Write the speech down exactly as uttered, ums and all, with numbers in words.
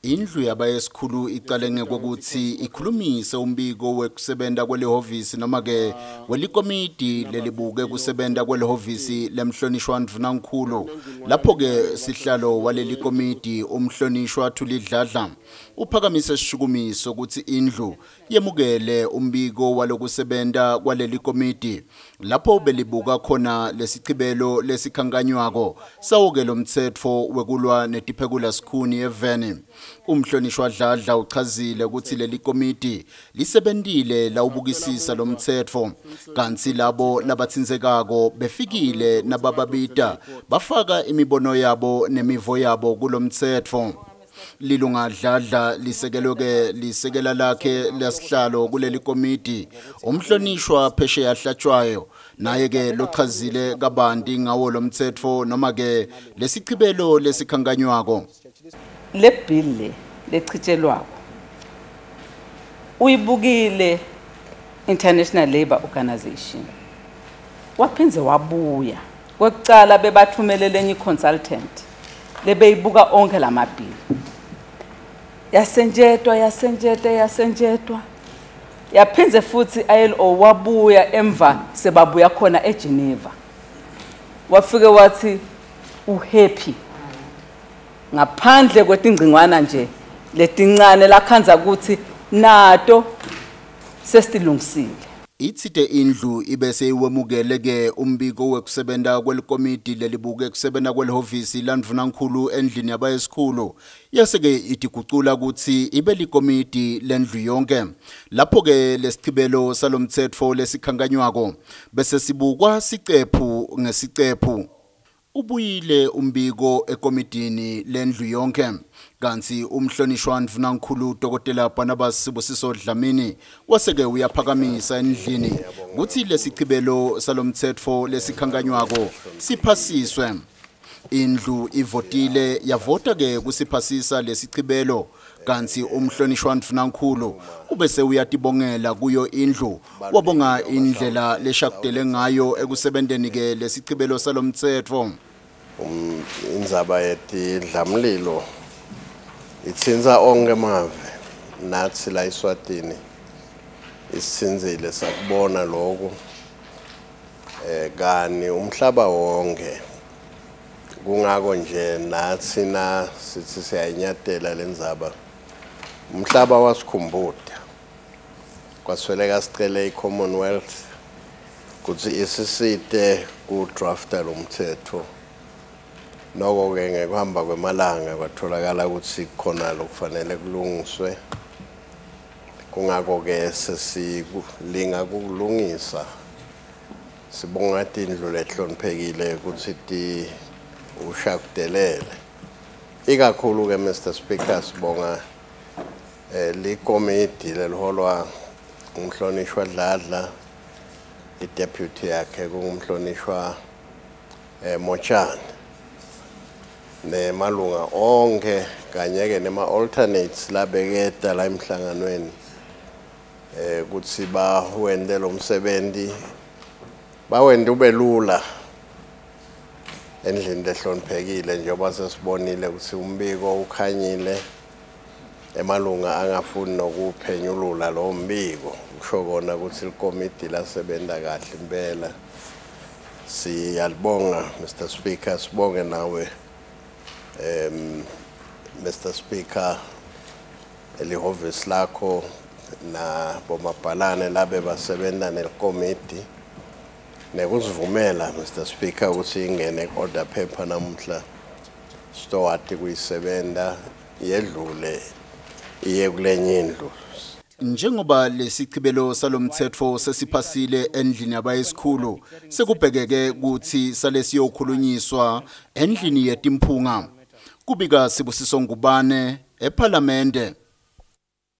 Indlu yabayesikhulu iqale ngokuthi ikhulumise umbiko wekusebenta kwelehhovisi noma ke welikomiti lelibuke kusebenta kwelehhovisi lemhlonishwa ndvunankhulu. Lapho ke sihlalo waleli komiti umhlonishwa Thulidladla uphakamise isishukumiso ukuthi indlu yemukele umbiko walokusebenta kwaleli komiti lapho belibuka khona lesichibelo lesikhankanywako sawuke lomtsetfo wekulwa netiphekula sikhuni eveni. Umhlonishwa Dladla uchazile ukuthi leli komiti lisebentile lawubukisisa lomtsetfo kanti labo labatsinzekako befikile nabababita bafaka imibono yabo nemivo yabo kulomtsetfo. Lilunga Dladla lisekeloke lisekela lakhe lesihlalo kuleli komiti umhlonishwa Phesheya Hlatshwayo naye ke lochazile kabanti ngawo lomtsetfo noma ke lesichibelo lesikhankanywako. Le bill lechitshelwako uyibukile International Labour Organization waphinze wabuya kwekucala bebathumelele enye consultant lebeyibuka onke lamabhili yasenjetwa yasenjetwa yasenjetwa yaphinze futhi I L O wabuya emva sebabuya khona eGeneva wafike wathi uhappy ngaphandle kwetingcingwana nje letincane lakhanza ukuthi nato sesilungisile. Itsite indlu ibese iwemukele ke umbiko wekusebenta kwelikomiti lelibuke kusebenta kwelehhovisi landvunankhulu endlini yabayesikhulu yase ke itigucula ukuthi ibe likomiti lendlu yonke lapho ke lesichibelo salomtsetfo lesikhankanywako bese sibukwa sicephu ngesicephu. Ubuyile umbiko ekomitini lendlu yonke kanti umhlonishwa ndvunankhulu Dokotela Barnabas Sibusiso Dlamini waseke uyaphakamisa endlini ukuthi lesichibelo salomtsetfo lesikhankanywako siphasiswe. Indlu ivotile yavota ke kusiphasisa lesichibelo kanti umhlonishwa ndvunankhulu ubese uyatibongela kuyo indlu wabonga indlela leshakudele ngayo ekusebenteni ke lesichibelo salomtsetfo. Um indzaba yetidlamlilo itsinza onke mave nathi la eSwatini isitsinzile sakubona lokho eh kani umhlaba wonke kungako nje nathi na sithi siyanyathela lendzaba umhlaba wasikhumbuda kwasweleka sicele iCommonwealth kuthi isisite ku drafta lomthetho noko ke ngekuhamba kwemalanga kwatholakala ukuthi khona lokufanele kulungiswe kungako ke sesilinga kulungisa sibonga indlu lehloniphekile ukuthi ti ushakudelele ikakhulu ke Mister Speaker sibonga eh likomiti leliholwa umhlonishwa Dladla ideputy yakhe kungumhlonishwa eh Mochane nemalunga onke kanye ke nema alternates labeketa la emhlanganweni eh ukuthi bawende lo msebenzi bawende ubelula endlini lehloniphekile njengoba sesibonile ukuthi umbiko ukhanyile emalunga angafuni nokuphenyulula lo mbiko kusho kona ukuthi ikomiti lasebenta kahle impela. Siyalibonga Mister Speaker, sibonge nawe um Mister Speaker elihhovisi lakho na bomabhalane labe basebenta nelikomiti nekuzivumela Mister Speaker ukuthi ingene order paper namuhla stowati kuyisebenta yedlule iye kulenye indlu. Njengoba lesichibelo salomtsetfo sesiphasile endlini yabayesikhulu sekubhekeke ukuthi sale siyokhulunyiswa endlini yetimphunga. Kubika Sibusiso Ngubane eParliamente.